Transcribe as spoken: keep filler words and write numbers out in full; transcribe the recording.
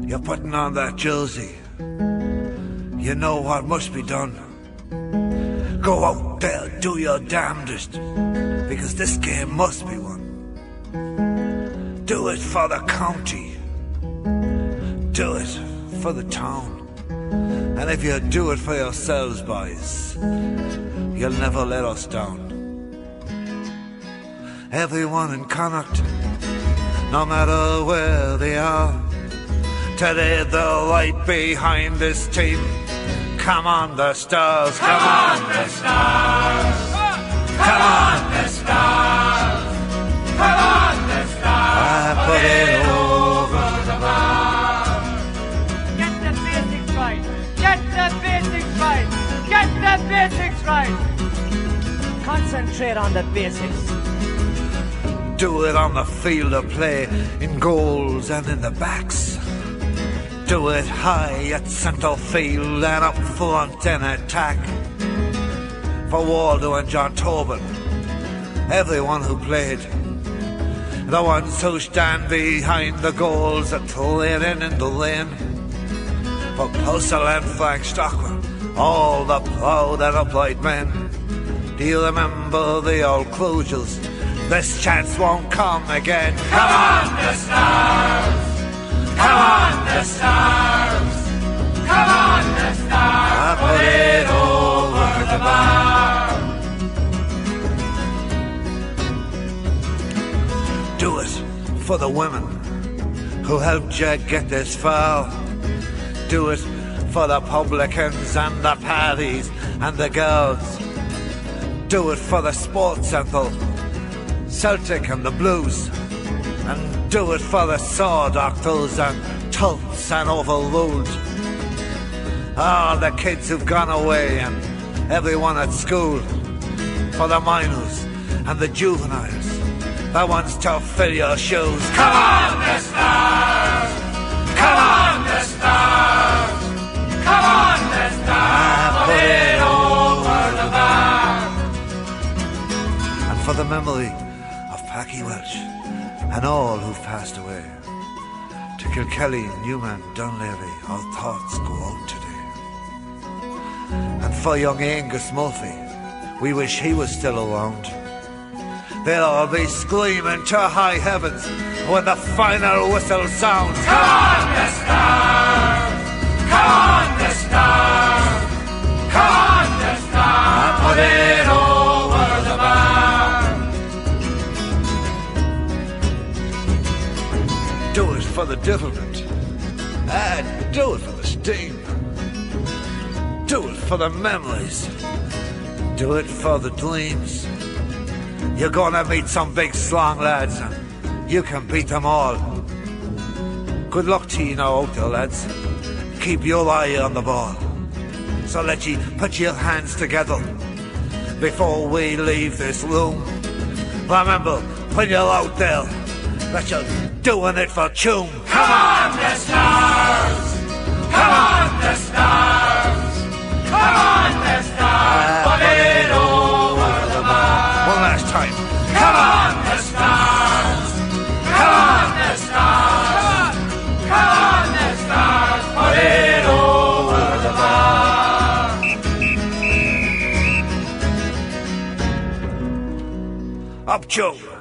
You're putting on that jersey. You know what must be done. Go out there, do your damnedest, because this game must be won. Do it for the county. Do it for the town. And if you do it for yourselves, boys, you'll never let us down. Everyone in Connacht, no matter where they are, today the light behind this team. Come on the Stars, come, come on the Stars, come on the Stars, come on the Stars, I put it over the bar. Get the basics right, get the basics right, get the basics right. Concentrate on the basics. Do it on the field of play, in goals and in the backs. Do it high at centre field and up front in attack. For Waldo and John Tobin, everyone who played, the ones who stand behind the goals at Linen in the lane. For Purcell and Frank Stockwell, all the proud and upright men. Do you remember the old closures? This chance won't come again. Come on the Stars! Come on the Stars! Come on the Stars! I put it over the bar. Do it for the women who helped you get this far. Do it for the publicans and the paddies and the girls. Do it for the sports centre, Celtic and the Blues. And do it for the saw doctors and touts and overruled. Ah, the kids who've gone away and everyone at school. For the minors and the juveniles, the ones to fill your shoes. Come on the Stars! Come on the Stars! Come on the Stars! Put it over the bar. And for the memory of Packy Welch and all who've passed away, to Kilkelly, Newman, Dunleary, our thoughts go out today. And for young Angus Murphy, we wish he was still around. They'll all be screaming to high heavens when the final whistle sounds. Come on the Stars! Come on the Stars! Come on the Stars! I put it over the bar. Do it for the development, and do it for the steam. Do it for the memories, do it for the dreams. You're gonna meet some big strong lads, and you can beat them all. Good luck to you now out there, lads. Keep your eye on the ball. So let you put your hands together before we leave this room. Remember, when you're out there, that you're doing it for tune. Come on the Stars! Come on the Stars! Come on the Stars! Put it over the bar. One last time. Come on the Stars! Come on the Stars! Come on the Stars! Put it over the bar. Up, Joe.